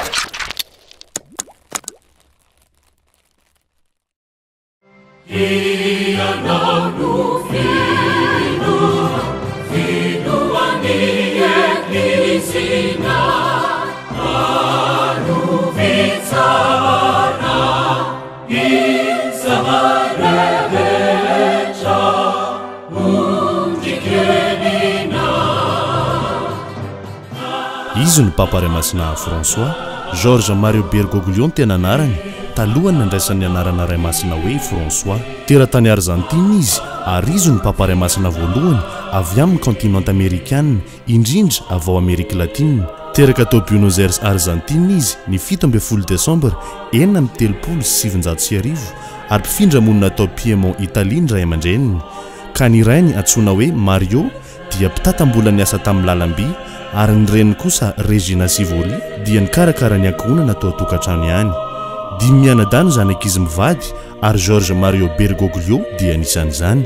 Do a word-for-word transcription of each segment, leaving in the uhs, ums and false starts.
izy ny papare masina François Georges Mario Bergoglio tena anarany talohany nandraisan'ny anarana ray masina hoe François teratany Argentine izy ary izy ny papare masina voalohany avy amin'ny continent américain indrindra avy ao Amérique latine teraka tao Buenos Aires Argentine izy ny fito amby folo Desembre enina amby telopolo sy sivinjato sy arivo ary mpifindra monina tao Piémont Italie ny ray aman-dreniny ka ny rainy antsoina hoe Mario dia mpitatambola ny asa tamin'ny lalam-by ary ny reniny kosa Regina Sivori dia nikarakara ny ankohonana tao tokantrano ihany dimy mianadano zany ankizy mivady ary Georges Mario Bergoglio dia anisan'izany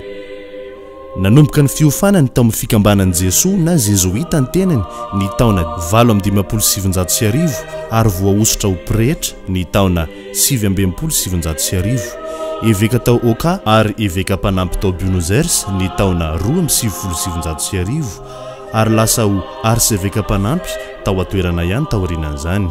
nanomboka ny fiofanany tao amin'ny fikambanan'i Jesoa na Jésuita ny tenany ny taona valo amby dimampolo sy sivinjato sy arivo ary voahosotra ho pretra ny taona sivy amby enimpolo sy sivinjato sy arivo eveka tao Oka ary eveka mpanampy tao Buenos Aires ny taona roa amby sivifolo sy sivinjato sy arivo ary lasa ho arseveka mpanampy tao atoerana ihany tao aorianan'izany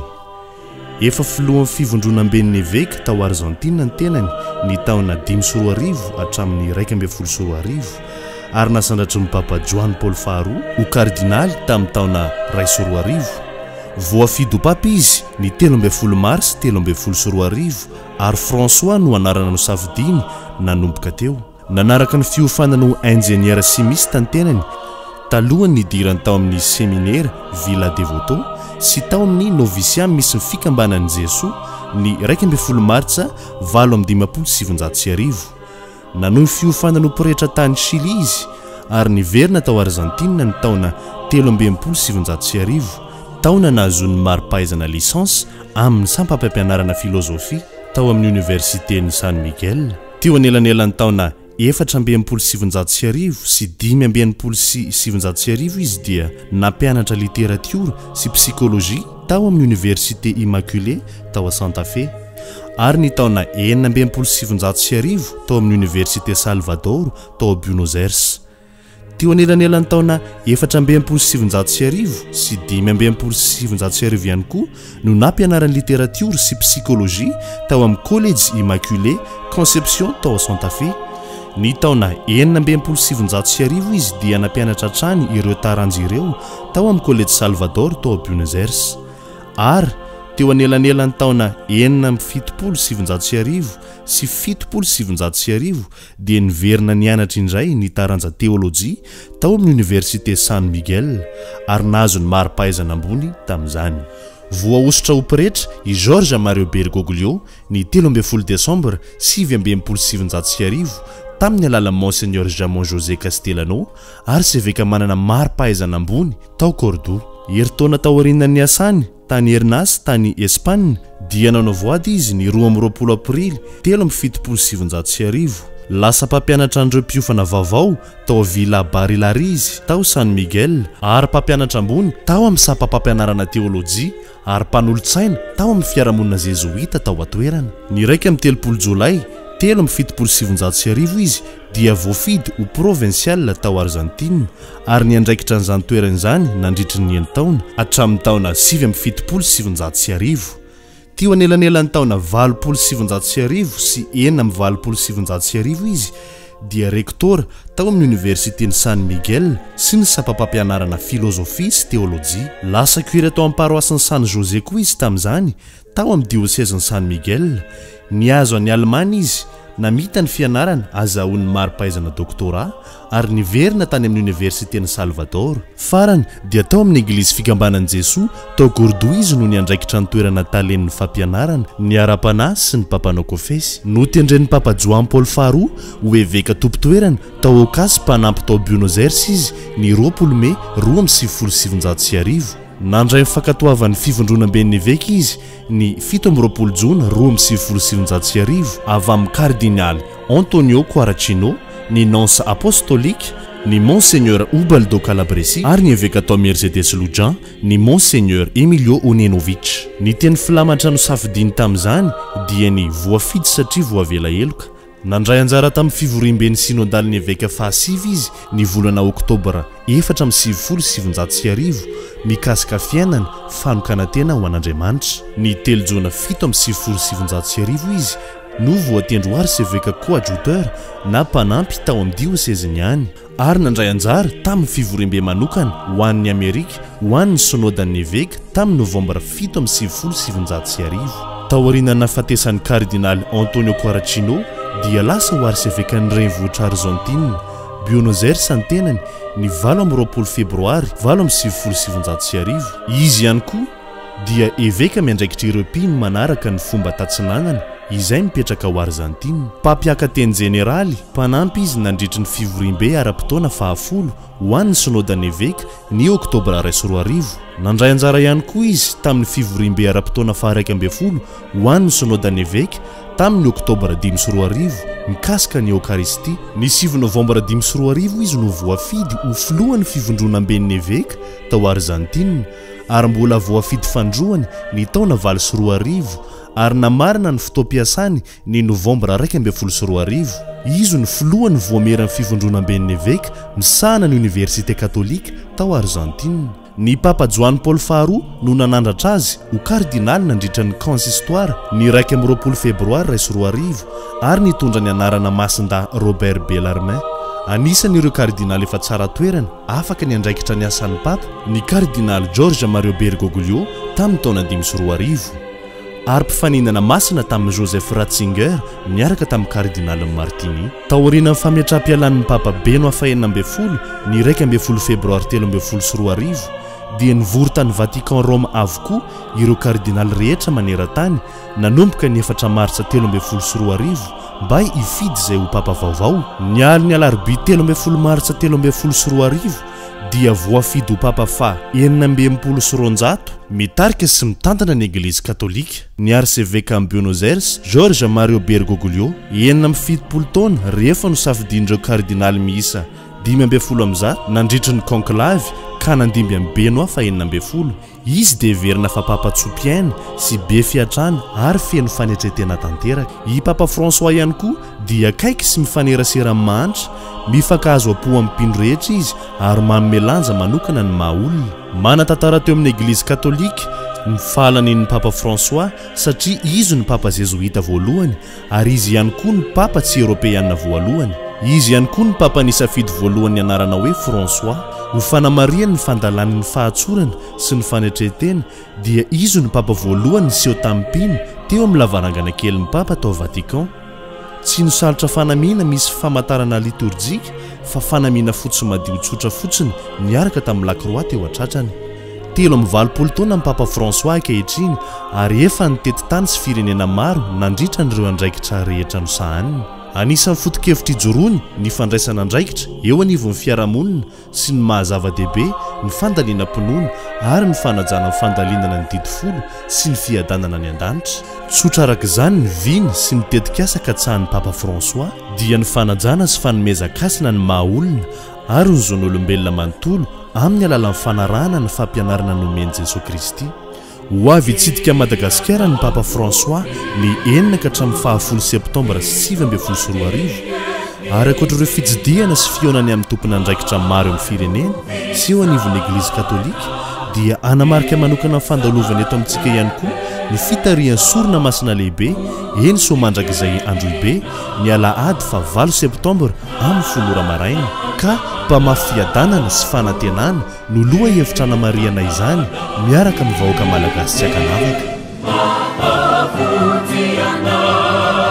efa filohan'ny fivondronam-ben'ny eveka tao Argentine ny tenany ny taona dimy sy roa arivo hatramin'ny raika amby folo sy roa arivo ary nasandratry ny papa Joan Paul faharoa ho kardinaly tamin'ny taona ray sy roa arivo voafidy ho papa izy ny telo amby folo mars telo amby folo sy roa arivo ary François no anarana no safidiny nanomboka teo nanaraka ny fiofanana ho ingénieur chimiste ny tenany talohany nidirany tao amin'ny séminaire Villa Devoto sy tao amin'ny noviciat misy ny fikambanan'i Jesoa ny raika amby folo martsa valo amby dimampolo sy sivinjato sy arivo nanohy fiofanana ho pretra tany Chili izy ary niverina tao Argentine ny taona telo amby enimpolo sy sivinjato sy arivo taona nahazony mari-pahaizana licence amin'ny sampam-pampianarana filozofia tao amin'ny universitény San Miguel teo anelanelan'ny taona efatra amby enimpolo sy sivinjato sy arivo sy dimy amby enimpolo sy sivinjato sy arivo izy dia nampianatra littérature sy psychologie tao amin'ny université Immaculée tao a Santa Fe ary ny taona enina amby enimpolo sy sivinjato sy arivo tao amin'ny université Salvador tao a Buenos Aires teo anelanelan'ny taona efatra amby enimpolo sy sivinjato sy arivo sy dimy amby enimpolo sy sivinjato sy arivo ihany koa no nampianarany littérature sy psychologie tao amin'ny collège Immaculée Conception tao a Santa Fe ny taona enina amby enimpolo sy sivinjato sy arivo izy dia nampianatra trany ireo taranjy ireo tao amin'ny collège Salvador tao a Buenos Aires ary teo anelanelan'ny taona enina amby fitopolo sy sivinjato sy arivo sy fitopolo sy sivinjato sy arivo dia niverina nianatra indray ny taranja teolojia tao amin'ny université San Miguel ary nahazo ny mari-pahaizana ambony tamin'izany voahosotra ho pretra i Georges Mario Bergoglio ny telo amby folo Desembre sivy amby enimpolo sy sivinjato sy arivo tamin'ny alalan'i Monseigneur Jamon José Castellano ary sy eveka manana mari-pahaizana ambony tao Cordoue heritaona tao aorianan'ny asany tany Hernas tany Espagne dia nanao voady izy ny roa amby roapolo aprily telo amby fitopolo sy sivinjato sy arivo lasa mpampianatra an'ireo mpiofana vaovao tao Villa Barilarizy tao San Miguel ary mpampianatra ambony tao amin'ny sampam-pampianarana teolojia ary mpanolo-tsaina tao amin'ny fiarahamonina Jésuita tao atoerana ny raika amby telopolo Jolay telo amby fitopolo sy sivinjato sy arivo izy dia voafidy ho provincial tao Argentine ary ny andraikitra n'izany toerana izany nandritry ny enina taona hatramin'ny taona sivy amby fitopolo sy sivinjato sy arivo teo anelanelan'ny taona valopolo sy sivinjato sy arivo sy enina amby valopolo sy sivinjato sy arivo izy dia rector tao amin'ny universitény San Miguel sy ny sampam-pampianarana filozofia sy teolojia lasa cuire tao amin'ny paroisiny San José koa izy tamin'izany tao amin'ny diocèseny San Miguel niazo any Allemagne izy namita ny fianarana azahoany mari-pahaizana doctorat ary niverina tany amin'ny universitény Salvador farany dia tao amin'ny église fikambanan'i Jesoa tao Cordoue izy no niandraikitra ny toerana talen'ny fampianarana ny ara-panahy sy ny papanao Kofesy no tendren'ny papa Joan Paul faharoa ho eveka tompo-toerana tao Ocas mpanampy tao Buenos Aires izy ny roapolo May roa amby sivifolo sy sivinjato sy arivo nandray mifankatoavan'ny fivondronam-ben'ny eveka izy ny fito amby roapolo Jona roa amby sivifolo sy sivinjato sy arivo avy amin'ny cardinal Antonio Quaracino ny nonce apostolique ny monseigneur Ubaldo Calabresi ary ny évêque atao Mercedes Lujan, ny monseigneur Emilio Onenovich. Ny teny filamatra no safidiny tamin'izany dia ny voafidy satria voavela eloka. Nandray anjara tamin'ny fivoriam-ben'ny synodaliny évêque fahasivy izy ny volana oktobra efatra amby sivifolo sy sivinjato sy arivo mikasika fiainana fanokana tena ho an'Andriamanitra. Ny telo jona fito amby sivifolo sy sivinjato sy arivo izy no voatendro arcevêque coadjuteur na mpanampy tao amin'ny diocèseny any ary nandray anjara tamin'ny fivoriam-be manokana ho an'ny Amerika ho an'ny synodan'ny évêque tamin'ny novambra fito amby sivifolo sy sivinjato sy arivo. Taorian'ny nahafatesan'ny cardinal Antonio Quaracino dia lasa ho arcevêque ny renivohitra Argentine, Buenos Aires antenany ny valo amby roapolo febroary valo amby sivifolo sy sivinjato sy arivo. Izy ihany koa dia évêque miandraikitra ireo mpino manaraka ny fomba tatsinanana izay mipetraka ao Argentine. Mpampiaka-teny jeneraly mpanampy izy nandritry ny fivoriam-be ara-potoana fahafolo ho an'ny synodan'ny évêque ny oktobra ray sy roa arivo. Nandray anjara ihany koa izy tamin'ny fivoriam-be ara-potoana faha-raika amby folo ho an'ny synodan'ny évêque tamin'ny oktobra dimy sy roa arivo mikasika ny Eucharistie. Ny sivy novambra dimy sy roa arivo izy no voafidy ho filohan'ny fivondronam-ben'ny évêque tao Argentine ary mbola voafidy fandroany ny taona valo sy roa arivo ary namarina ny fotoam-piasany ny novambra raika amby folo sy roa arivo. Izy ny filohan'ny voameran'ny fivondronam-ben'ny évêque misahana ny université catholique tao Argentine. Ny papa Joan Paul faharoa no nanandratra azy ho cardinal nandritra ny consistoire ny raika amby roapolo febroary ray sy roa arivo ary nitondra ny anarana masinda Robert Bellarmine. Anisan'ireo cardinal efa tsara toerana afaka ny andraikitra ny asan'ny papa ny cardinal Jorge Mario Bergoglio tamin'ny taona dimy sy roa arivo ary mpifaninana masina tamin'ny Joseph Ratzinger niaraka tamin'ny cardinal Martini. Taorian'ny fametraha-pialan'ny papa Benoît fahenina amby folo ny raika amby folo febroary telo amby folo sy roa arivo dia nivory tany Vatican Rome avokoa ireo cardinal rehetra maneran-tany nanomboka ny efatra martsa telo amby folo sy roa arivo mba hifidy izay ho papa vaovao. Ny aliny alarobia telo amby folo martsa telo amby folo sy roa arivo dia voafidy ho papa fa enina amby enimpolo sy roanjato mitarika sy mitantana ny eglizy katolika. Ny arcevêque amin'ny Buenos Aires Jorge Mario Bergoglio enina amby fitopolo taona rehefa no safidin'ireo cardinal miisa dimy amby folo amby zato nandritry ny conclave ka nandimby amin'ny Benoît fahenina amby folo. Izy dia verina fa papa tsopiaina sy be fiatrana ary feno fanetretena tanteraka. I papa François ihany koa dia kaiky sy mifanerasera amin'ny mahantra mifankahazo am-po amin'ny mpino rehetra izy ary manome lanja manokana ny maha-olona. Manan-tantara teo amin'ny eglizy katolika ny fahalan'iny papa François satria izy ny papa jesuita voalohany ary izy ihany koa ny papa tsy européenne voalohany. Izy ihany koa ny papa nisafidy voalohany anarana hoe François ho fanamariany ny fandalan'ny fahatsorana sy ny fanetretena dia izy ny papa voalohany niseho tamin'ny mpino teo amin'ny lavarangana kelin'ny papa tao Vatican. Tsy nisalotra fanamiana misy famantarana liturjika fa fanamiana fotsy madio tsotra fotsiny niaraka tamin'ny lakroa teo an-tratrany. Telo amby valopolo taona ny papa François ankehitriny ary efa nitety tany sy firenena maro nandritra n'ireo andraikitra rehetra no sahaniny. Anisan'ny foto-kevitra ijoroany ny fandraisana andraikitra eo anivon'ny fiarahamonina sy ny mahazava-dehibe ny fandaliana mpinoana ary ny fanajana ny fandalinana ny didifolo sy ny fiadanana ny an-danitra. Tsotra arak'izany ny viny sy ny tetikasa katsahan'ny papa François dia ny fanajana sy fanomezan-kasina ny maha-olona ary ny zon'olombelona manontolo amin'ny alalan'ny fanarahana ny fampianarana nomeny Jesosy Kristy. Ho avy hitsidika Madagasikara ny papa François ny enina ka hatramin'ny fahafolo septambra sivy amby folo sy roa arivo ary ankoatr'ireo fitsidihana sy fionany amin'ny tompony andraikitra maro amin'ny firenena sy eo anivon'ny eglizy katolika dia anamarika manokana ny fandalovana eto amintsika ihany koa ny fitarian'ny sorona masina lehibe eny so mandrakizay androibe ny alahady fa valo septambra amin'ny folo ora maraina ka mpamafy fiadanana sy fanantenana no loha hevitra namariana izany miaraka amin'ny vahoaka malagasy tsy akanavaka.